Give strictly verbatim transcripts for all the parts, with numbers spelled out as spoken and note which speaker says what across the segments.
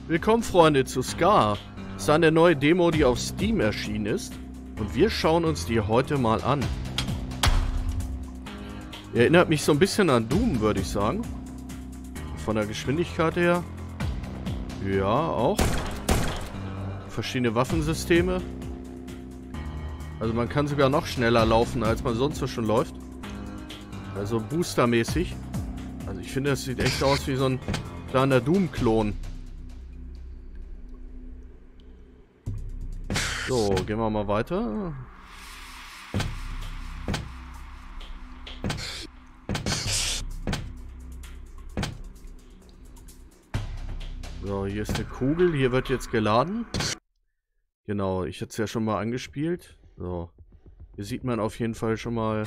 Speaker 1: Willkommen, Freunde, zu Scar. Das ist eine neue Demo, die auf Steam erschienen ist. Und wir schauen uns die heute mal an. Erinnert mich so ein bisschen an Doom, würde ich sagen. Von der Geschwindigkeit her. Ja, auch. Verschiedene Waffensysteme. Also man kann sogar noch schneller laufen, als man sonst so schon läuft. Also boostermäßig. Also ich finde, das sieht echt aus wie so ein kleiner Doom-Klon. So, gehen wir mal weiter. So, hier ist eine Kugel. Hier wird jetzt geladen. Genau, ich hatte es ja schon mal angespielt. So, hier sieht man auf jeden Fall schon mal...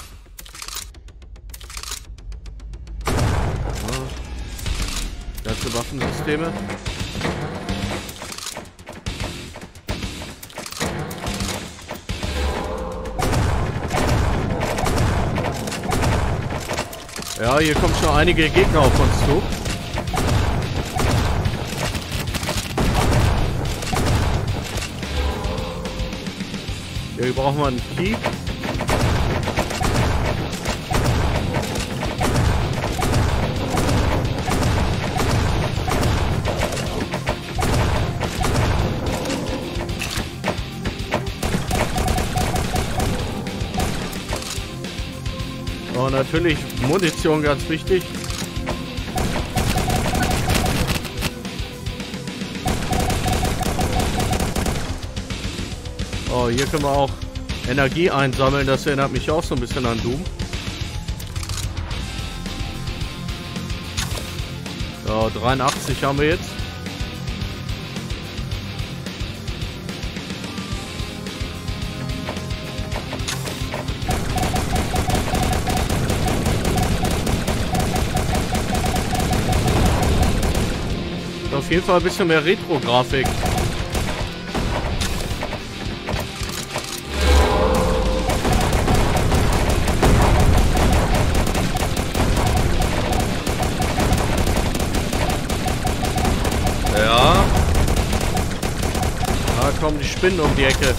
Speaker 1: Ja, ganze Waffensysteme. Ja, hier kommen schon einige Gegner auf uns zu. Hier brauchen wir einen Key. Und natürlich Munition, ganz wichtig. Oh, hier können wir auch Energie einsammeln. Das erinnert mich auch so ein bisschen an Doom. So, dreiundachtzig haben wir jetzt. Auf jeden Fall ein bisschen mehr Retro-Grafik. Ja. Da kommen die Spinnen um die Ecke.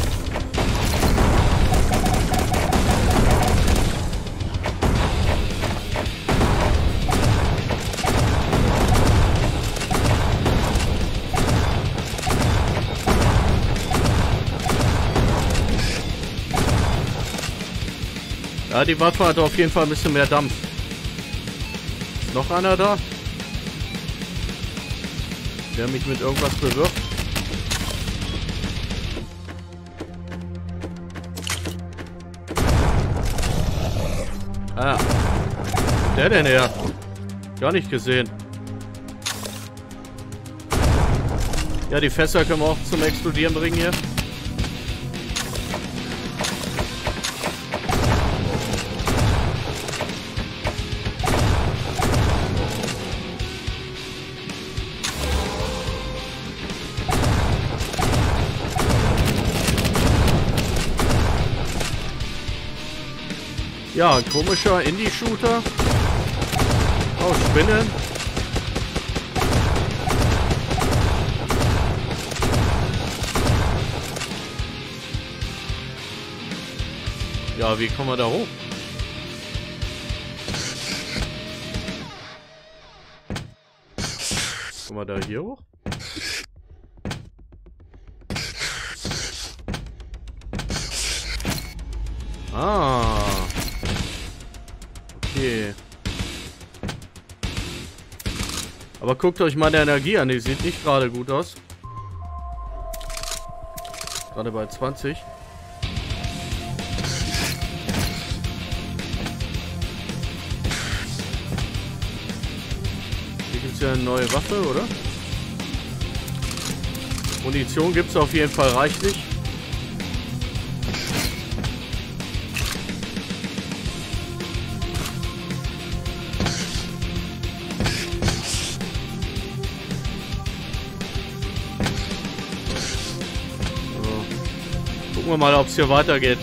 Speaker 1: Ja, die Waffe hat auf jeden Fall ein bisschen mehr Dampf. Ist noch einer da? Der mich mit irgendwas bewirft. Ah. Wo der denn her? Gar nicht gesehen. Ja, die Fässer können wir auch zum Explodieren bringen hier. Ja, ein komischer Indie-Shooter. Oh, Spinnen. Ja, wie kommen wir da hoch? Kommen wir da hier hoch? Ah. Okay. Aber guckt euch meine Energie an, die sieht nicht gerade gut aus. Gerade bei zwanzig. Hier gibt es ja eine neue Waffe, oder? Munition gibt es auf jeden Fall reichlich. Gucken wir mal, ob es hier weitergeht.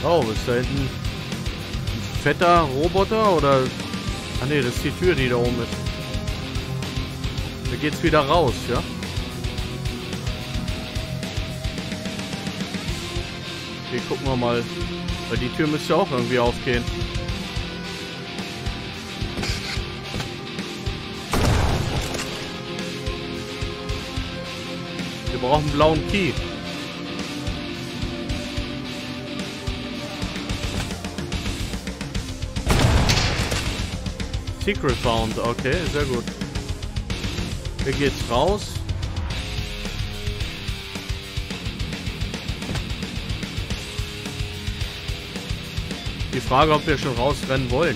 Speaker 1: Oh, ist da hinten ein fetter Roboter oder... Ah ne, das ist die Tür, die da oben ist. Da geht's wieder raus, ja? Okay, gucken wir mal. Weil die Tür müsste auch irgendwie aufgehen. Wir brauchen einen blauen Key. Secret found, okay, sehr gut. Hier geht's raus. Die Frage, ob wir schon rausrennen wollen.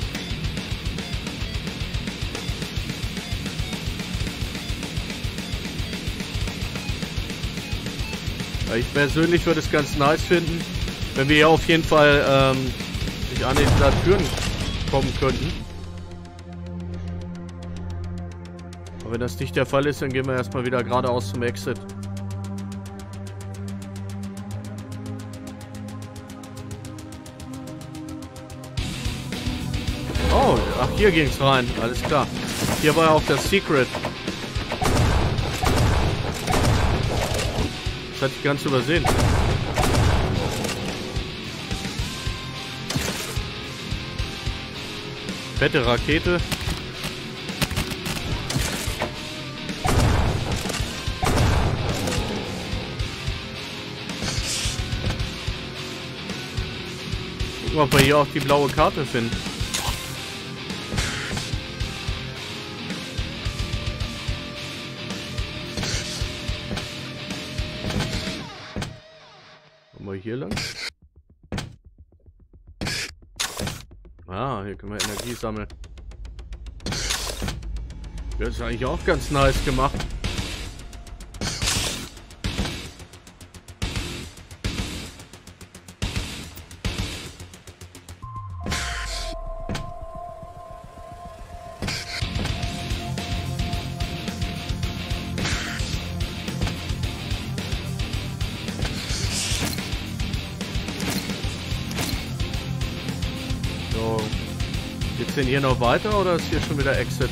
Speaker 1: Ich persönlich würde es ganz nice finden, wenn wir hier auf jeden Fall ähm, nicht an den Türen kommen könnten. Aber wenn das nicht der Fall ist, dann gehen wir erstmal wieder geradeaus zum Exit. Oh, ach, hier ging es rein. Alles klar. Hier war ja auch das Secret. Das hatte ich ganz übersehen. Fette Rakete. Gucken, ob wir hier auch die blaue Karte finden. Hier lang. Ah, hier können wir Energie sammeln. Das ist eigentlich auch ganz nice gemacht. Geht's denn hier noch weiter oder ist hier schon wieder Exit?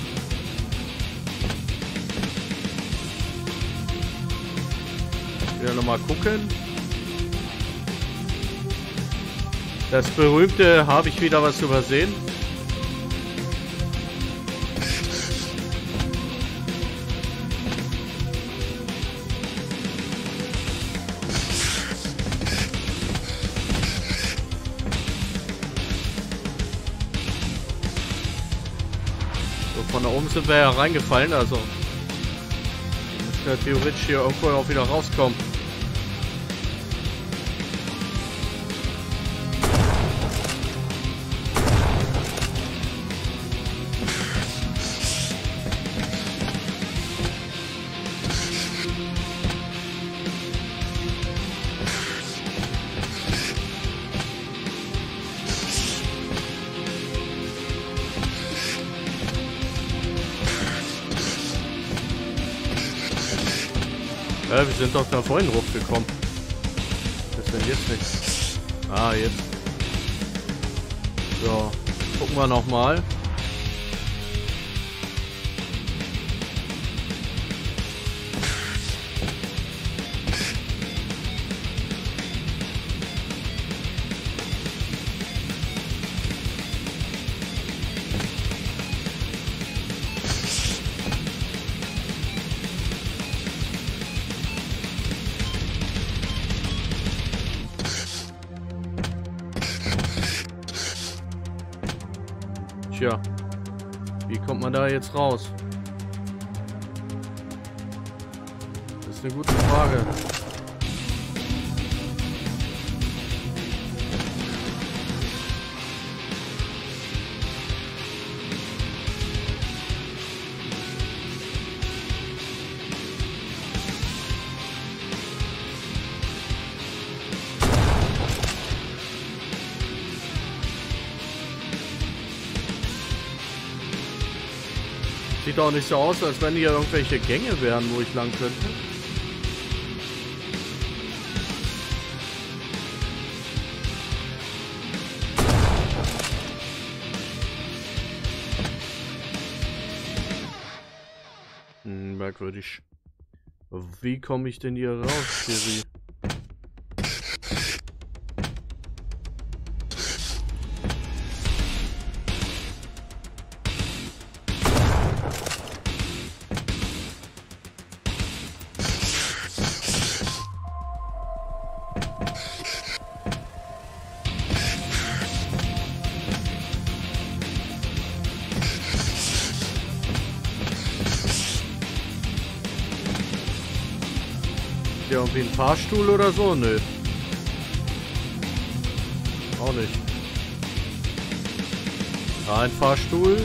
Speaker 1: Wieder nochmal gucken. Das berühmte, habe ich wieder was übersehen? Von da oben sind wir ja reingefallen, also müssen wir theoretisch hier irgendwo auch wieder rauskommen. Ja, wir sind doch da vorhin hochgekommen. Was ist denn jetzt nicht? Ah, jetzt. So, gucken wir nochmal. Tja, wie kommt man da jetzt raus? Das ist eine gute Frage. Sieht auch nicht so aus, als wenn hier irgendwelche Gänge wären, wo ich lang könnte. merkwürdig. Wie komme ich denn hier raus, Siri? Ja, irgendwie ein Fahrstuhl oder so? Nö. Auch nicht. Da ein Fahrstuhl.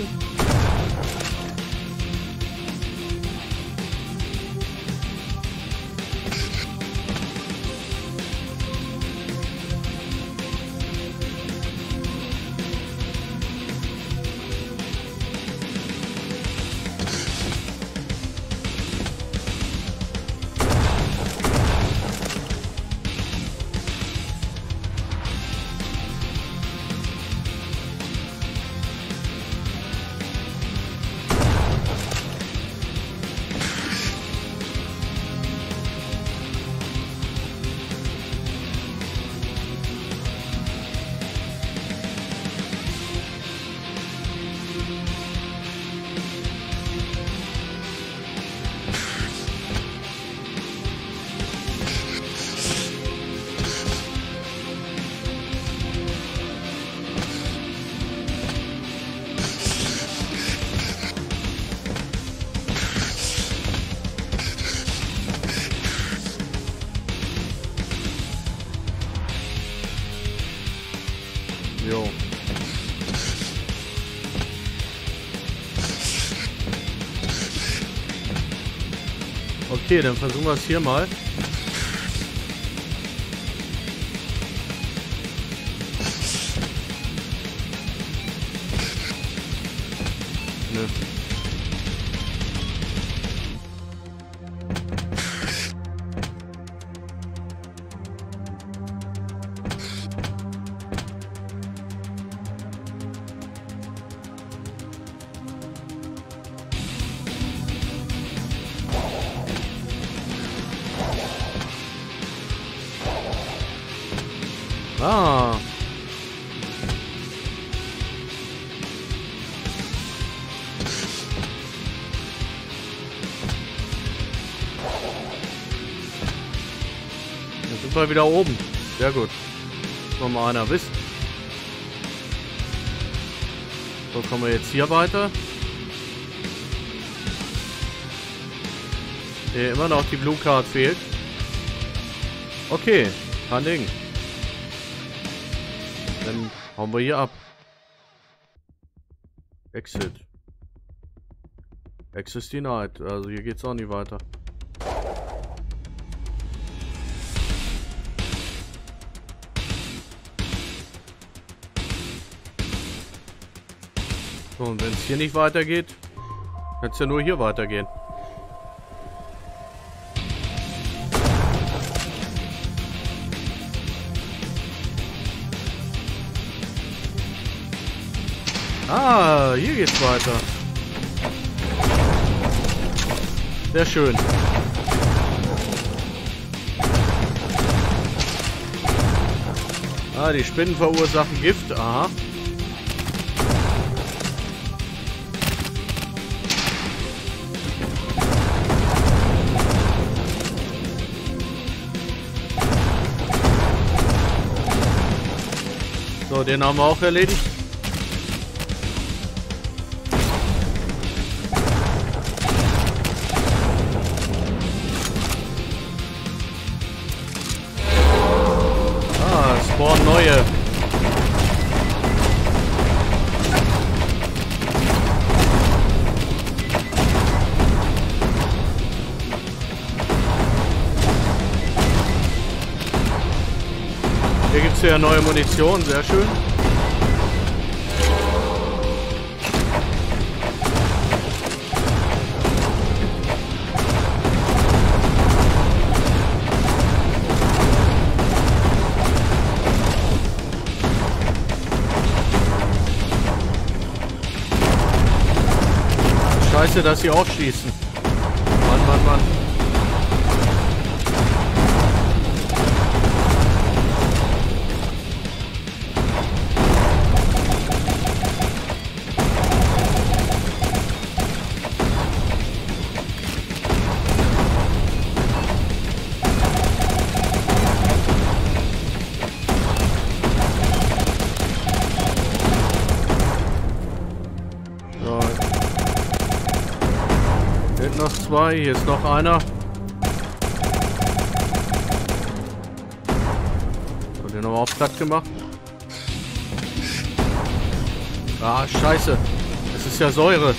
Speaker 1: Jo. Okay, dann versuchen wir es hier mal. Nö. Ah. Dann sind wir wieder oben. Sehr gut. Muss mal einer wissen. So, kommen wir jetzt hier weiter. Hier immer noch die Blue Card fehlt. Okay, kein Ding. Dann hauen wir hier ab. Exit. Access denied. Also hier geht's auch nicht weiter. So, und wenn es hier nicht weitergeht, kann es ja nur hier weitergehen. Ah, hier geht's weiter. Sehr schön. Ah, die Spinnen verursachen Gift. Aha. So, den haben wir auch erledigt. Spawnen neue. Hier gibt es ja neue Munition, sehr schön. Scheiße, dass sie auch schießen. Mann, Mann. Noch zwei, hier ist noch einer. So, den nochmal auf platt gemacht. Ah, scheiße. Das ist ja Säure.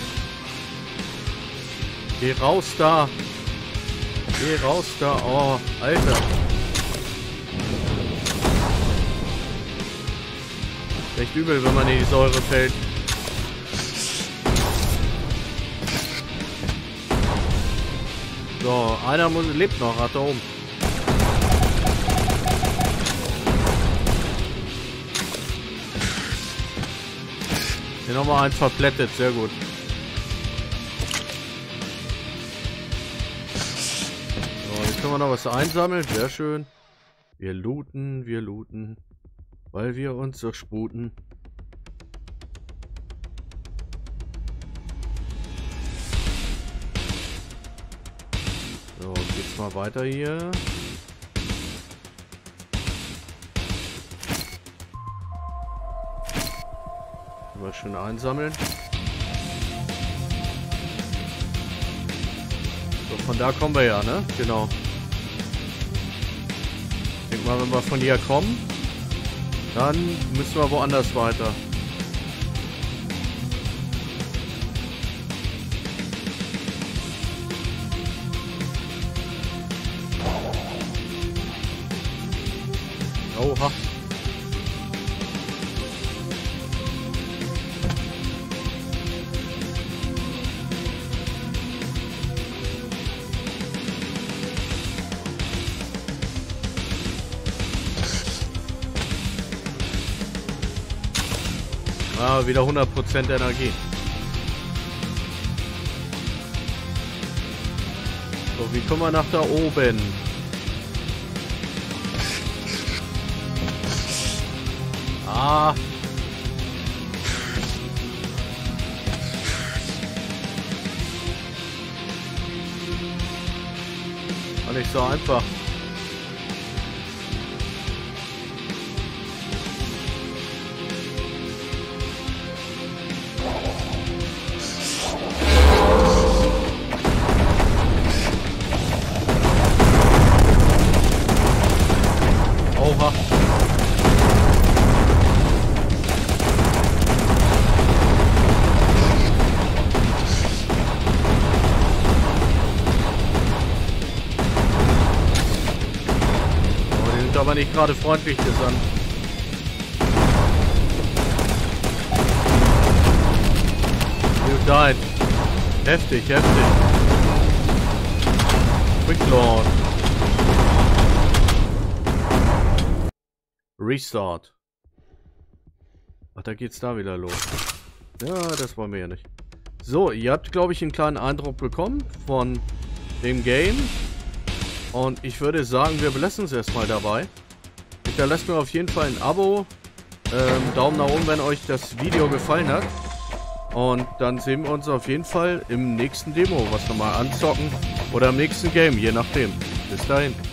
Speaker 1: Geh raus da. Geh raus da. Oh, Alter. Echt übel, wenn man in die Säure fällt. So, einer muss, lebt noch, hat da oben. Hier nochmal eins verplättet, sehr gut. So, jetzt können wir noch was einsammeln, sehr schön. Wir looten, wir looten, weil wir uns so sputen. So, geht's mal weiter hier. Mal schön einsammeln. So, von da kommen wir ja, ne? Genau. Ich denke mal, wenn wir von hier kommen, dann müssen wir woanders weiter. Oha. Ah, wieder hundert Prozent Energie. So, wie kommen wir nach da oben? Ah. War nicht so einfach. Oha. Aber nicht gerade freundlich gesandt. You died. Heftig, heftig. Quick Lord. Restart. Ach, da geht's da wieder los. Ja, das wollen wir ja nicht. So, ihr habt, glaube ich, einen kleinen Eindruck bekommen von dem Game. Und ich würde sagen, wir belassen es erstmal dabei. Hinterlasst mir auf jeden Fall ein Abo. Ähm, Daumen nach oben, wenn euch das Video gefallen hat. Und dann sehen wir uns auf jeden Fall im nächsten Demo, was wir mal anzocken. Oder im nächsten Game, je nachdem. Bis dahin.